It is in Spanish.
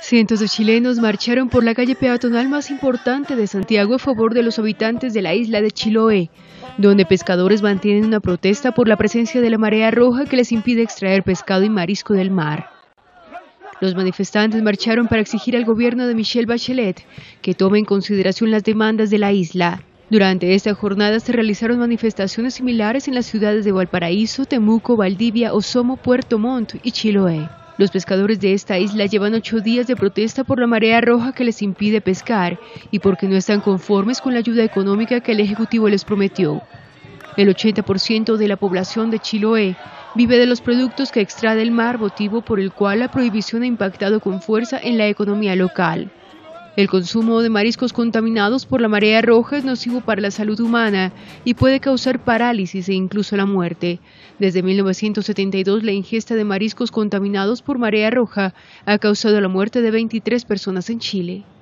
Cientos de chilenos marcharon por la calle peatonal más importante de Santiago a favor de los habitantes de la isla de Chiloé, donde pescadores mantienen una protesta por la presencia de la marea roja que les impide extraer pescado y marisco del mar. Los manifestantes marcharon para exigir al gobierno de Michelle Bachelet que tome en consideración las demandas de la isla. Durante esta jornada se realizaron manifestaciones similares en las ciudades de Valparaíso, Temuco, Valdivia, Osorno, Puerto Montt y Chiloé. Los pescadores de esta isla llevan 8 días de protesta por la marea roja que les impide pescar y porque no están conformes con la ayuda económica que el Ejecutivo les prometió. El 80% de la población de Chiloé vive de los productos que extrae del mar, motivo por el cual la prohibición ha impactado con fuerza en la economía local. El consumo de mariscos contaminados por la marea roja es nocivo para la salud humana y puede causar parálisis e incluso la muerte. Desde 1972, la ingesta de mariscos contaminados por marea roja ha causado la muerte de 23 personas en Chile.